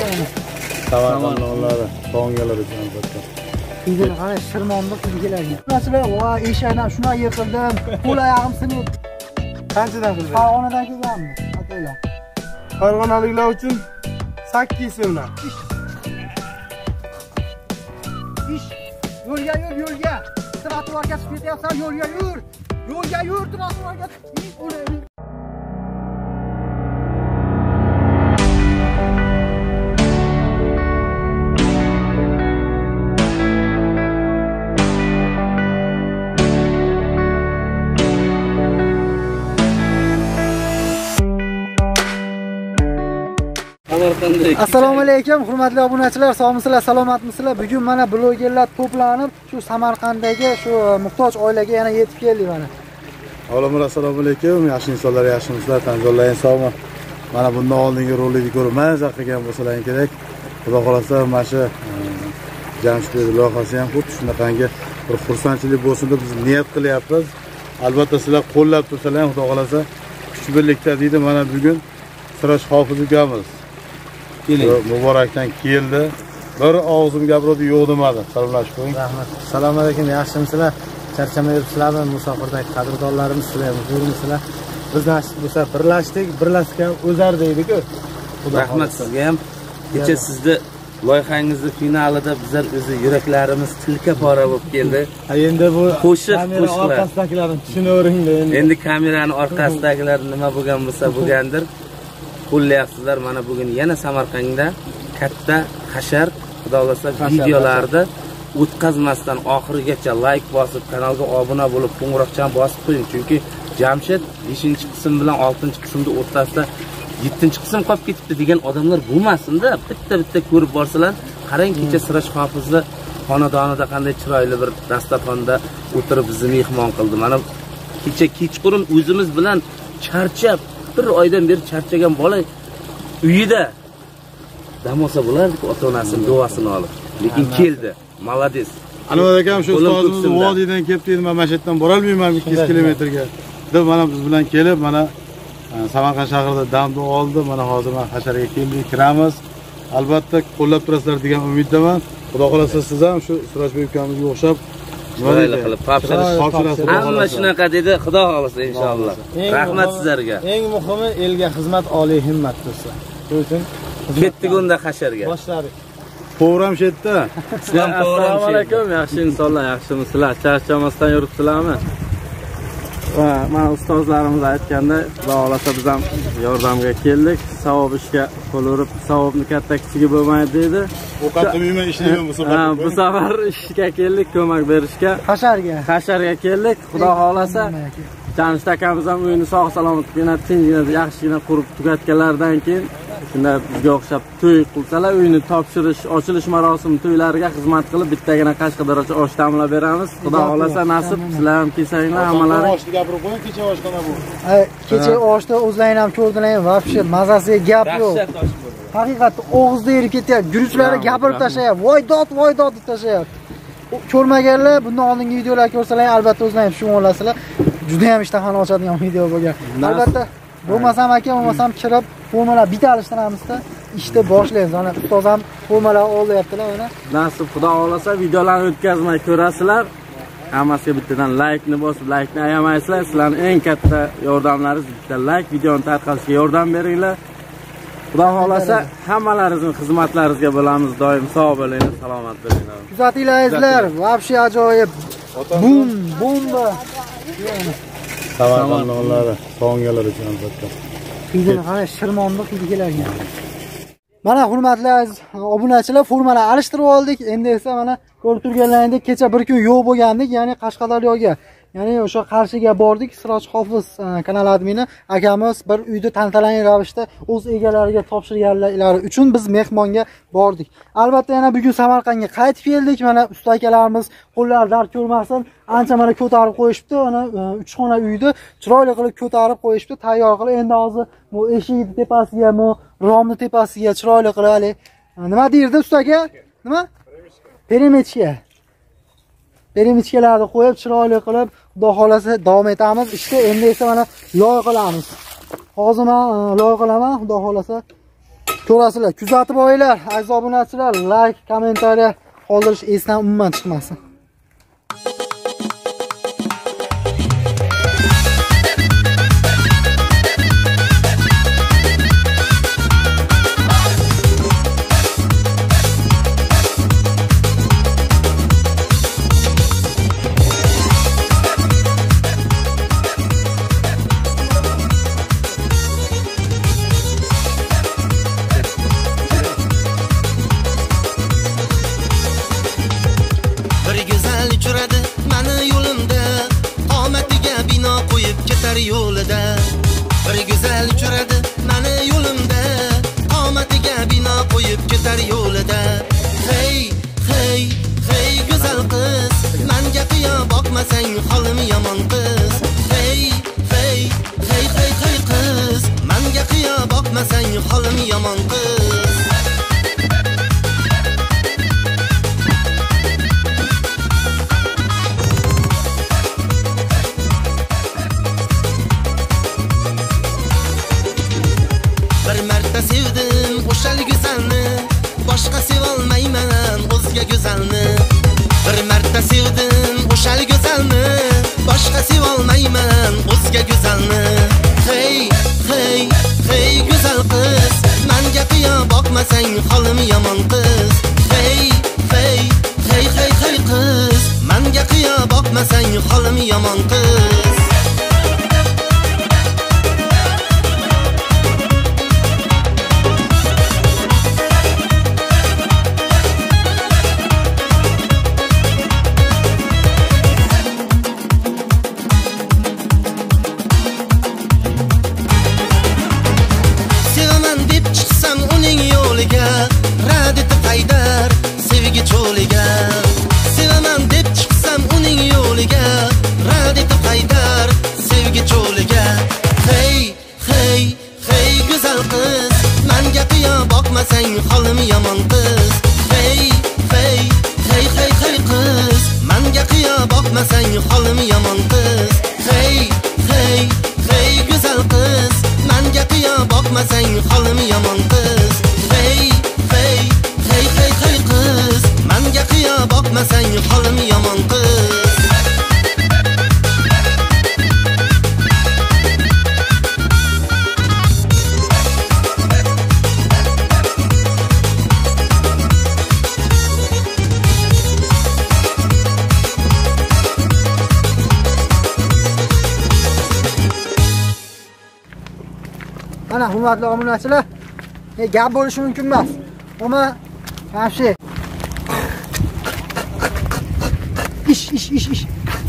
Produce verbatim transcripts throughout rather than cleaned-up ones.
Samarqand nonlari, tongalar uchun albatta. Bizga qara shirmondiq ilgilarga. Masala, va eshakdan shuna yiqildim. Qo'l oyog'im sinib. Qanchadan qildi? Farg'onadan kelganmi? Ataylar. Farg'onaliklar uchun sakkiz so'mdan. Ish. Yo'lga yur, yo'lga. Trotuarga chiqib ketyapsan, yo'lga yur. Yo'lga yur, trotuarga. Assalomu alaykum, hurmatli obunachilar, sog'misizlar, salomatmisizlar? Bugun mana blogerlar to'planib, shu Samarqanddagi shu muhtoj oilaga yana yetib keldik mana. Avvalambor assalomu alaykum, yaxshi insonlar, yaxshimisizlar, tanzonlaring sog'mi? Mana bundan oldingi rolikni ko'rib, maza qilgan bo'lsalar kerak. Xudo xolasa, mana shu Jamshid loyihasi ham xuddi shunaqangi bir xursandchilik bo'lsin deb biz niyat qilyapmiz. Albatta sizlar qo'llab tursalar ham, xudo xolasa, kuch birlikda deydi. Mana bugun Siroj Hofiz ukamiz muborakdan keldi. Bir og'zim gapirdi, yo'q demadi. Salomlashib qo'ying. Rahmat. Assalomu alaykum, yaxshimisizlar? Charchamay yuribsizlarmi? Musofirdagi qadrdonlarimiz, sizlar huzurmisizlar? Biz nasib bo'lsa birlashdik, birlashgan o'zar deydi-ku. Rahmat sizga ham. Kecha sizni loyihangizni finalida bizlar o'zi yuraklarimiz tilka pora bo'lib keldi. Ha, endi bu qo'shiq kamera orqasidagilarni tushunaveringlar endi. Endi kamerani orqasidagilar nima bo'lgan bo'lsa bo'lgandir. Qo'llayapsizlar. Mana bugun yana Samarqandda katta hashar, xudo xolasa videolarni o'tkazmasdan oxirigacha like bosib, kanalga obuna bo'lib, qo'ng'iroqchani bosib qo'ying. Chunki Jamshid beshinchi qism bilan oltinchi qismning o'rtasida yettinchi qism qolib ketibdi degan odamlar bo'lmasin-da. Bitta-bitta ko'rib borsalar, qarang kecha Siroj Hofizni xonadonida qanday chiroyli bir dasturxonda o'tirib bizni mehmon qildi. Mana kecha kechqurun o'zimiz bilan charchab bir oydan beri charchagan bola uyida dam olsa bo'lardi, ota-onasining duosini olib. Lekin keldi. Malades. Anvar akam shu ustozimiz vodiydan kelib dedi, men masjiddan bora olmayman ikki yuz kilometrga. Deb mana biz bilan kelib, mana Samarqand shahrida damni oldi. Mana hozir men hasharga keldik, kiramiz. Albatta qo'llab turasizlar degan umiddaman. Xudo xolasa siz ham shu Sirojbek ukamizga o'xshab chiroyli qilib topshirasiz. Hamma shunaqa dedi, Xudo xolasa inshaalloh. Rahmat sizlarga. Eng muhimi elga xizmat, oliy himmat bo'lsa. Shuning uchun ketdik unda hasharga. Boshladik. Program shetda. Assalomu alaykum, yaxshi insonlar, yaxshimisizlar? Charchamasdan yuribsizlarmi? Va mana ustozlarimiz aytganda, Xudo xolasa biz ham yordamga keldik. Savob ishga qo'l urib, savobni katta kichigi bo'lmaydi dedi. Ovqat qilmayman, ishlayman bu safar. Ha, bu safar ishga keldik, ko'mak berishga. Hasharga. Hasharga keldik. Xudo xolasa, Jamshid akamiz ham uyini sog' salomatgina, tinchgina, yaxshigina qurib tugatganlardan keyin shunda bizga o'xshab to'y qilsalar, uyni topshirish, ochilish marosimi to'ylariga xizmat qilib bittagina qashqadaryocha osh ta'minlab beramiz. Xudo xolasa nasib, sizlar ham kelsanglar, hammalari. Oshni gapirib qo'ying, kecha oshxona bu. Ay, kecha oshda o'zlaring ham ko'rdilar, vobshe mazasiga gap yo'q. Haqiqatda og'izda erib ketyapti. Guruchlari gapirib tashlayapti. Voy dod, voy dod deb tashlayapti. Ko'rmaganlar, bundan oldingi videolar ko'rsalar, albatta o'zlaring tushunib olasizlar. Juda ham ishtahani ochadigan video bo'lgan. Albatta, bo'lmasam aka, bo'lmasam kirib formalar bitta alishtiramizda, ishni boshlaymiz. Mana ustoz ham formalar olyaptilar mana. Nasib Xudo xolasa videolarni o'tkazmay ko'rasizlar. Hammasiga bittadan like-ni bosib, like-ni ayamaysizlar. Sizlarning eng katta yordamlaringiz bitta like, videoni tarqalishiga yordam beringlar. Xudo xolasa hammalaringizning xizmatlaringizga bo'lamiz. Doim sog' bo'linglar, salomat bo'linglar. Kuzatinglar, vobshe ajoyib. Bum, bomba. Samarqand nonlari, tongalar uchun albatta. Bizga qara shirmondiq ilgilarga. Mana hurmatli obunachilar, formalar alishtirib oldik. Endi esa mana ko'rib turganlaringdek kecha bir kun yo'q bo'lgandik, ya'ni Qashqadaryoga, ya'ni o'sha Qarshiga bordik. Siroj Hofiz kanal admini akamiz bir uyda tantanali ravishda o'z egalariga topshirganlari uchun biz mehmonga bordik. Albatta yana bugun Samarqandga qaytib keldik. Mana usta akalarimiz qo'llar dard ko'rmasin, ancha mana ko'tarib qo'yishibdi. Ana uch xona uyni chiroyli qilib ko'tarib qo'yishibdi, tayyor qilib. Endi hozir bu eshik tepasiga, bu romni tepasiga chiroyli qilib, nima deydi usta aka? Nima? Perimetrga. Perimetrlarni qo'yib, chiroyli qilib, Xudo xolasa davom etamiz. Ishda endi esa mana loyiha qilamiz. Hozir men loyiha qilaman, Xudo xolasa Ko'rasizlar, kuzatib olinglar. Aziz obunachilar, like, kommentariya qoldirish esdan umuman chiqmasin. yo'lida bir go'zal uchradi meni yo'limda, qomatiga bino qo'yib ketar yo'lida. Hey hey hey go'zal qiz, menga qiyo boqmasang holim yomon qiz. Hey hey hey hey hey qiz, menga qiyo boqmasang holim yomon qiz. Sevdim o'shal go'zalni, boshqa sevolmayman o'zga go'zalni. Bir marta sevdim o'shal go'zalni, boshqa sevolmayman o'zga go'zalni. Hey hey hey go'zal qiz, menga qiyo boqmasang holim yomon qiz. Hey hey hey hey hey qiz, menga qiyo boqmasang holim yomon qiz. Rad etib haydar sevgi cho'liga, sevaman deb chiqsam uning yo'liga. Rad etib haydar sevgi cho'liga. Hey hey hey go'zal qiz, menga qiyo boqmasang holim yomon qiz. Hey hey hey hey hey qiz, menga qiyo boqmasang holim yomon qiz. Hey hey hey go'zal qiz, menga qiyo boqmasang holim yomon qiz. Hey hey hey hey hey qiz, menga qiyo boqmasang holim yomon qiz. Mana hurmatli obunachilar, e, gap bo'lishi mumkin emas. Ammo yaxshi. Ish ish ish ish.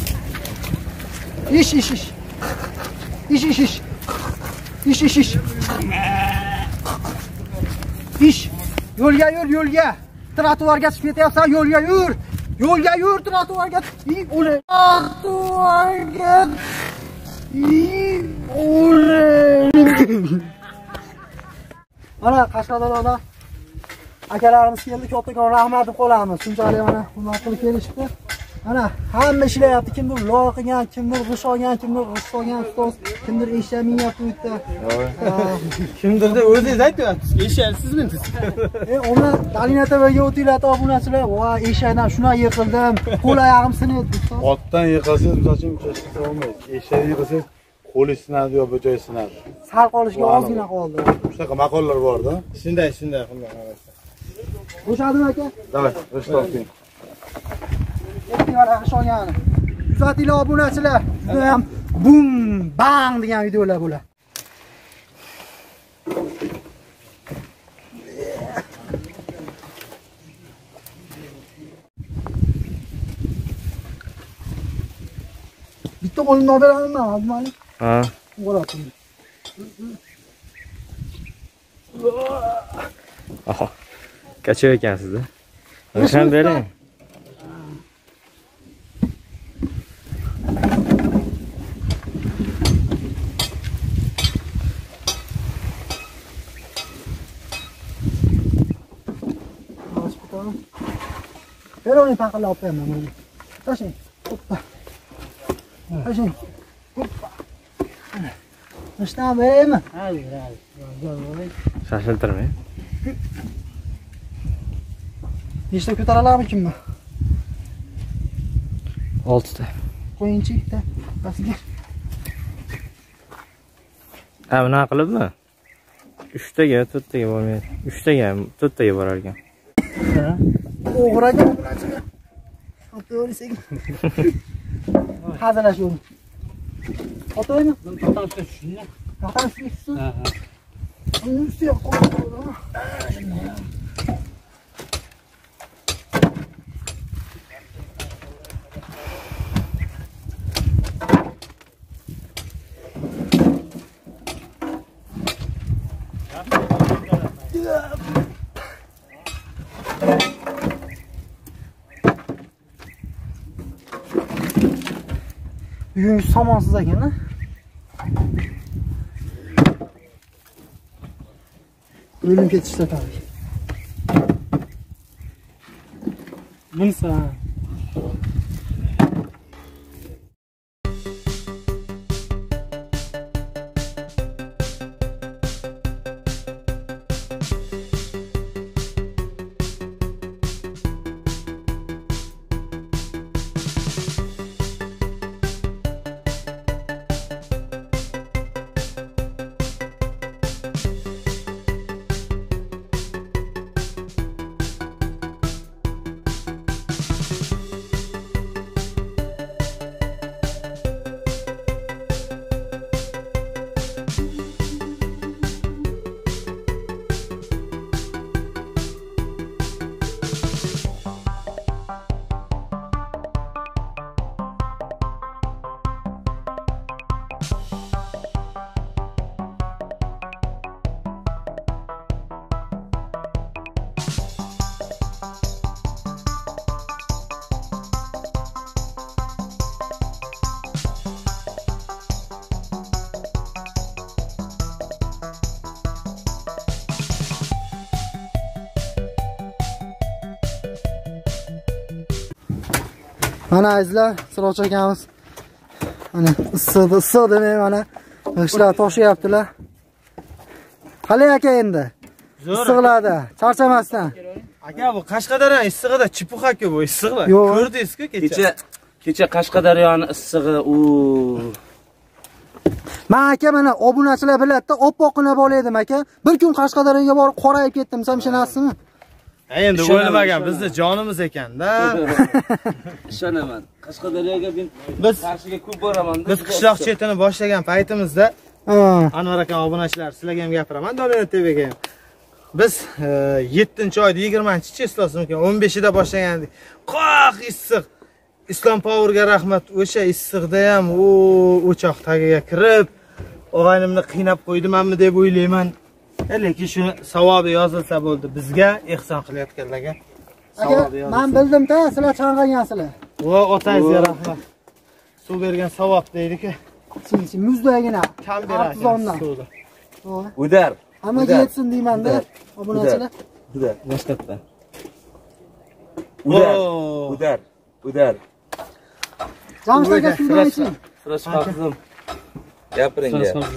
Ish ish ish. Ish ish ish. Ish ish ish. Ish. Yo'lga yur, yo'lga. Trotuarga chiqib ketyapsan, yo'lga yur. Yo'lga yur, trotuarga. I o'le. Trotuarga. I o'le. Mana Qashqadaryoda akalarimiz keldi, kattakon rahmat deb qolamiz. Shunchalik mana hurmat qilib kelishdi. Mana hamma ishlayapti. Kimdir loy qilgan, kimdir g'ish olgan, kimdir g'ish olgan ustoz, kimdir eshak minyapti bu yerda. Kimdirda o'zingiz aytyapsiz, eshaksizmi siz? E, uni Dalina T V'ga o'tinglar, obunachilar. Va eshakdan shuna yiqildim, qo'l oyog'im sinadi. Otdan yiqilsangiz, misol uchun uchrashib olmaysiz. Eshak yiqilsangiz qo'li sinadi yo bo'joy sinadi. Sal qolishga ozgina qoldi. Shunaqa maqollar bor-da. Shunday, shunday qilgan. Bo'shadimi aka? Davay, rishtovking. E'tibor qilishgan. Kuzatinglar obunachilar. Juda ham bum bang degan videolar bo'ladi. Bitta qo'limni olib beramanmi, Abdumalik? Ha. Bo'ladim. Aha. Kaçıyor ekansizda. Nishon bering. Peroni taqilib olib beraman. Tashing. Hoppa. Tashing. Hoppa. Nishdan beraymi? Ha, beradi. Shoshiltirmang. Nechta ko'taralarmikinmi? oltita. Qo'yingchi bitta. Pastga. Ha, bunaqa qilibmi? uchtaga, to'rttaga bo'lmaydi. uchtaga, to'rttaga borar ekan. Ha. O'g'raga bunachiga. O'tirasak. Hazırlaşıyorum. Atayım mı? Tahtan üstüne şunu. Tahtan üstüne şunu. Ha ha. Bunun üstüne koyalım. Bugün samansız ekan ha. Ölüm ketishdi tabii. Bunsa. Mana azizlar, Siroch akamiz. Mana issiq, issiq demay mana g'ishlar toshyaptilar. Qalay aka endi? Issiqlarda, charchamasdan. Aka bu Qashqadaryo issig'ida chipuq-ku bu issiqlar. Ko'rdingiz-ku kecha. Kecha kecha Qashqadaryoni issig'i u. Men aka mana obunachilar biladi-da, oppoqqina bola edim aka. Bir kun Qashqadaryoga borib qorayib ketdim, sen ishonasizmi? Endi o'ylamagan bizni jonimiz ekan-da. Ishonaman. Qashqadaryoga men biz qarshiga ko'p boraman. Biz qishloq chetini boshlagan paytimizda, Anvar akam obunachilar, sizlarga ham gapiraman, Do'lona T V'ga ham. Biz yettinchi oyda yigirmanchi chислоsi mumkin o'n beshida boshlagandik. Qoq issiq. Islom Powerga rahmat. O'sha issiqda ham u o'choq tagiga kirib, og'aynimni qiynab qo'ydimanmi deb o'ylayman. Lekin shuni savobi yozilsa bo'ldi bizga, ehson qilayotganlarga. Aka, men bildim-da, sizlar chang'agansizlar. Vo, otangizga rahmat. Suv bergan savob deydi-ku. Sinchi muzdagina. Kam berasiz suvni. Udar. Hammaga yetsin deyman-da, obunachilar. Udar, boshqatdan. Udar. Udar. Udar. Jamshid aka suvdan iching. Siroch qizim. Gapiring.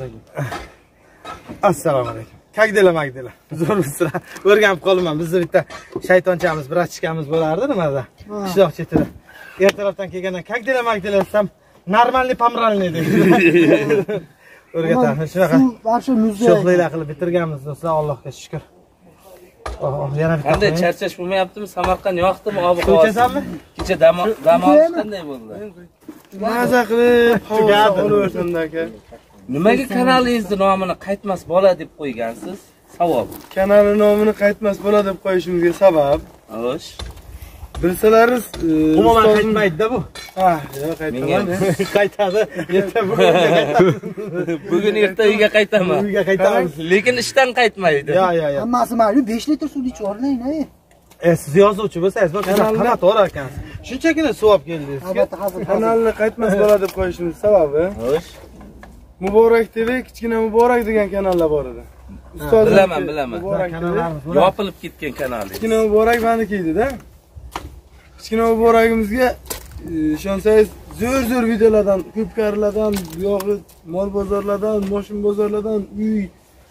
Assalomu alaykum. Kagdela magdela. Zo'rmisizlar? O'rganib qolaman. Bizni bitta shaytonchamiz, brachkamiz bo'lardi nimada? Qishloq chetida. Ertalabdan kelgandan kagdela magdela desam, normalniy pomralniy deydi. O'rgatamiz. Shunaqa. Varsho muzda. Sho'xlaylar qilib bitirganmiz do'stlar, Allohga shukr. Oh, yana bitta. Qanday charchash bo'lmayaptimi? Samarqand yoqdimi? Ob-havo. Ko'chasanmi? Kecha dam dam olish qanday bo'ldi? Maza qilib, havoga olaversinda aka. Nimaga kanalingizni nomini Qaytmas bola deb qo'ygansiz? Savob. Kanalning nomini Qaytmas bola deb qo'yishimizga sabab, Xo'sh. bilsalaringiz, umuman qaytmaydi-da bu. Ha, yo'q, qaytmaydi. Qaytadi. Erta bugun qaytadi. Bugun erta uyga qaytaman. Uyga qaytamiz. Lekin ishdan qaytmaydi. Yo, yo, yo. Hammasi ma'lum, besh litr suv ichib o'rlang, ey. E, siz yozuvchi bo'lsangiz, bu kanalga to'g'ri ekansiz. Shunchagina suv olib keldingiz. Albatta, hozir Kanalni Qaytmas bola deb qo'yishimiz sababi, Xo'sh. Muborak T V, kichkina Muborak degan kanallar bor edi. Ustozim Bilaman, bilaman. Muborak T V, Yopilib ketgan kanalingiz. kichkina Muborak meniki edi-da. Kichkina Muborakimizga ishonsangiz, zo'r-zo'r videolardan, ko'p karilardan, buyog'i mol bozorlardan, moshin bozorlardan, uy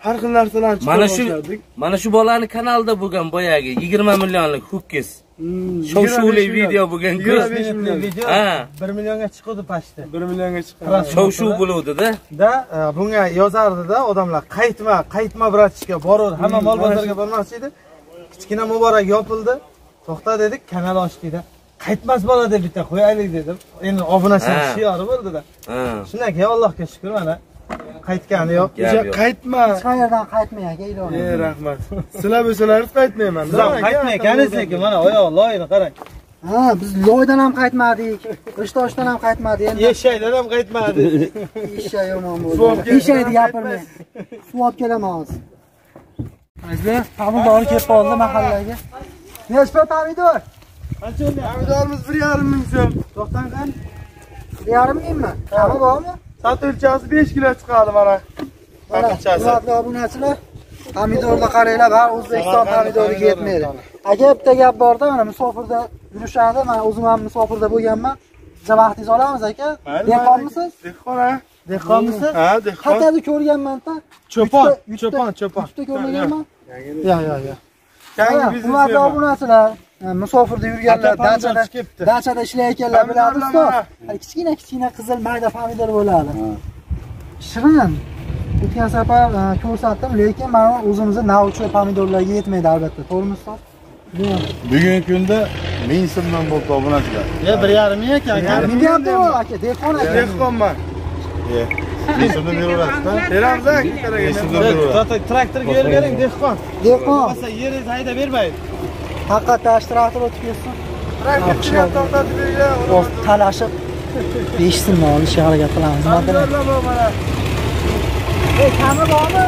har xil narsalarni Mana shu chiqardik. mana shu bolani kanalida bo'lgan boyagi yigirma millionlik ho'kiz. Shov-shuvli video bo'lgan-ku. Ha, bir millionga chiqdi pastda. bir millionga chiqdi. Shov-shuv bo'luvdi-da. Da bunga yozardi-da odamlar qaytma, qaytma bratishga borur, hamma mol bozorga bormoqchi edi. Kichkina Muborak yopildi. To'xta dedik, kanal ochdikda. Qaytmas bola deb bitta qo'yaylik dedim. Endi obunachilik shiori bo'ldi-da. Ha. Shundan keyin Allohga shukr mana qaytgani yo'q. Qaytma. Hech qayerdan qaytmay aka, ilohim. Ey rahmat. Sizlar bo'lsalaringiz qaytmayman. Sizlar qaytmayganingiz lekin mana oyoq loyini qarang. Ha, biz loydan ham qaytmadik, Rishtoshdan ham qaytmadik. Endi Eshakdan ham qaytmadi. eshak yomon bo'ldi. Eshakni gapirmang. Suv olib kelaman hozir. Azizlar, pomidor kelib qoldi mahallaga. Nechta pomidor? Pomidorimiz bir yarim ming so'm. To'xtang qani? bir yarim mingmi? Qani bormi? Sotuvchisi besh kilo chiqadi mana. Sotuvchisi. Hurmatli obunachilar, pomidorga qaranglar, har O'zbekiston pomidoriga yetmaydi. Aka bitta gap borda, mana musofirda yurishadi, men o'zim ham musofirda bo'lganman. Biza vaqtingiz olamiz aka. Dehqonmisiz? Dehqon ha? Dehqonmisiz? Ha, dehqon. Qayerda ko'rganman-da? Cho'pon, cho'pon, cho'pon. Uchta ko'rmaganman? Yo'q, yo'q, yo'q. Yangi Hurmatli biznes. obunachilar, musofirda yurganlar, dachada, dachada ishlayotganlar biladi ustoz. Kichkina kichkina qizil mayda pomidor bo'ladi. Shirin. O'tgan safar ko'rsatdim, lekin mana o'zimizning navchi pomidorlarga yetmaydi albatta. To'g'rimi ustoz? Bugungi kunda ming so'mdan bo'ldi obunachilar. Ya bir yarim ming ekan. Ming ham yo'q aka, dehqon aka. Dehqonman. ming so'mdan beraverasiz-da. Beramiz aka, kerak. Traktorga yer bering, dehqon. Dehqon. Bo'lmasa yeringizni hayda bermaydi. Haqiqatdan traktor o'tib ketsin. Traktorga to'xtatib bergan. O'z talashib besh so'mdan olishga harakat qilamiz. Pomidorlar bor mana. Ey, kami bormi?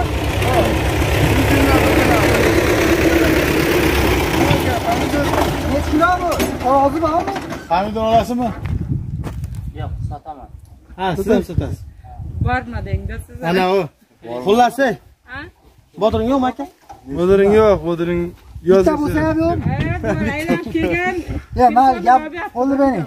Necha kilo bu? Rozi bormi? Pomidor olasizmi? Yo'q, sotaman. Ha, siz ham sotasiz. Bormadingda siz. Ana u. Xullas, Ha? botiring yo'qmi aka? Botiring yo'q, botiring Bitta bo'lsa ham yo'q. Ha, to'g'ri aylanib kelgan. Ya, men gap qo'lni bering.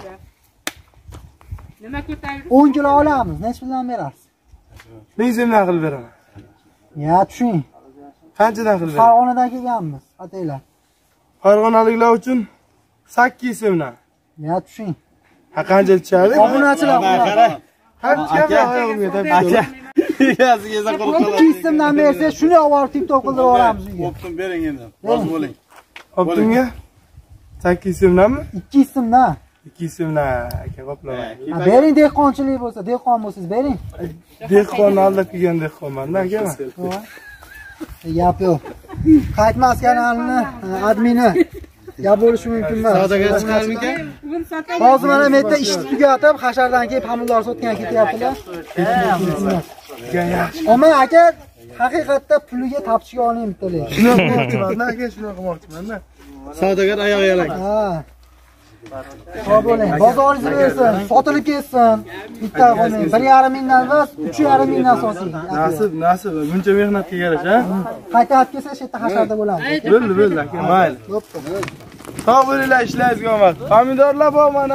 Nima ko'tarib? o'n kilo olamiz. Necha puldan berasiz? ming so'mdan qilib beraman. Ya, tushing. Qanchadan qilib beraman? Farg'onadan kelganmiz, ataylar. Farg'onaliklar uchun sakkiz so'mdan. Ya, tushing. Ha, qancha tushadi? Obunachilar, Qancha oyog'imga Aka. Egasiga esa qurib qoladi. ikki so'mdan bersa, shuni olib borib tip-top qildirib yuboramiz uyga. Bo'ptim, bering endi. Rozi bo'ling. Optimga sakkiz so'mdanmi? ikki so'mdan. ikki so'mdan aka qoplaman. Ha, bering, dehqonchilik bo'lsa, dehqon bo'lsangiz bering. Dehqonni aldab kelgan dehqonman-da akaman. Gap yo'q. Qaytmas kanalini admini gap bo'lishi mumkin emas. Savdoga chiqarmikan? Bugun sotaman. Hozir mana bu yerda ishni tugatib, hashardan kelib pomidor sotgan ketyaptilar. Yaxshi. Omay aka, haqiqatda puliga tapchiga oling bittalik. Shunaqa qilmoqchiman-da aka, shunaqa qilmoqchiman-da. Savdogar oyoq yalang. Ha. Xo'p bo'ling. Bozoringiz bersin, sotilib ketsin. Bitta qo'ying. bir yarim mingdan emas, uch yarim mingdan soting. Nasib, nasib. Buncha mehnatga yarasha, ha? Qaytarib kelsa, shu yerda hasharda bo'lamiz. Bo'ldi, bo'ldi aka, mayli. Sog' bo'linglar, ishlaringizga omad. Pomidorlar bor mana.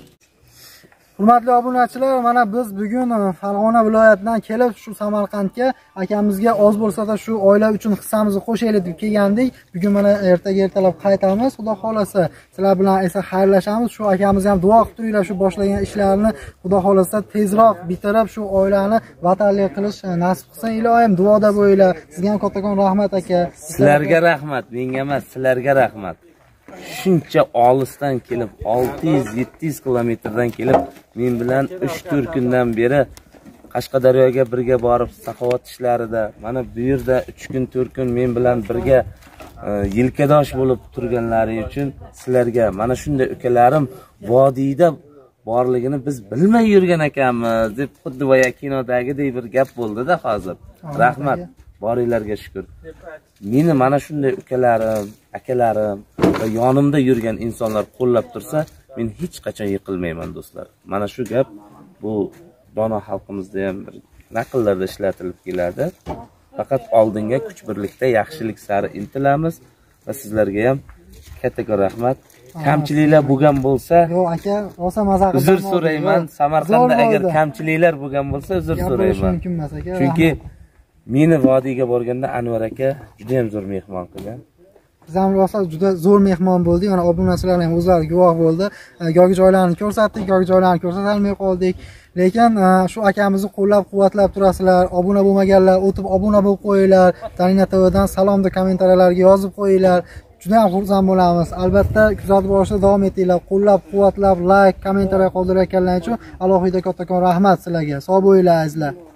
Hurmatli obunachilar, mana biz bugun Farg'ona viloyatidan kelib shu Samarqandga akamizga oz bo'lsa-da shu oila uchun hissamizni qo'shaylik deb kelgandik. Bugun mana ertaga ertalab qaytamiz. Xudo xolasa, sizlar bilan esa xayrlashamiz. Shu akamiz ham duo qilib turinglar, shu boshlagan ishlarini Xudo xolasa tezroq bitirib shu oilani vatanli qilish nasib qilsin. Ilohim duoda bo'linglar. Sizga ham kattakon rahmat aka. Sizlarga rahmat, menga emas, sizlarga rahmat. Shuncha olisdan kelib, olti yuz yetti yuz kilometrdan kelib, men bilan uch to'rt kundan beri Qashqadaryoga birga borib, saxovat ishlarida, mana bu yerda uch kun, to'rt kun men bilan birga yelkadosh bo'lib turganlari uchun sizlarga, mana shunday ukalarim vodiyda borligini biz bilmay yurgan ekanmiz deb xuddi voya kinodagidek bir gap bo'ldi-da hozir. Rahmat, boringlarga shukr. Meni mana shunday ukalarim, akalarim va yonimda yurgan insonlar qo'llab tursa, men hech qachon yiqilmayman do'stlar. Mana shu gap bu dono xalqimizda ham bir naqllarda ishlatilib keladi. Faqat oldinga kuch birlikda yaxshilik sari intilamiz va sizlarga ham katta rahmat. Kamchiliklar bo'lgan bo'lsa, yo'q aka, rosa maza qildim. Uzr so'rayman. Samarqandda agar kamchiliklar bo'lgan bo'lsa, uzr so'rayman. Chunki Meni vodiyga borganda Anvar aka juda ham zo'r mehmon qilgan. Biz ham rosa juda zo'r mehmon bo'ldik. Mana obunachilar ham o'zlari guvoh bo'ldi. Yoki joylarni ko'rsatdik, yoki joylarni ko'rsatolmay qoldik. Lekin shu akamizni qo'llab-quvvatlab turasizlar. Obuna bo'lmaganlar o'tib obuna bo'lib qo'yinglar. Tanina T V'dan salomni kommentariylarga yozib qo'yinglar. Juda ham xursand bo'lamiz. Albatta kuzatib borishda davom etinglar. Qo'llab-quvvatlab, like, kommentariya qoldirayotganlar uchun alohida kattakon rahmat sizlarga. Sog' bo'linglar azizlar.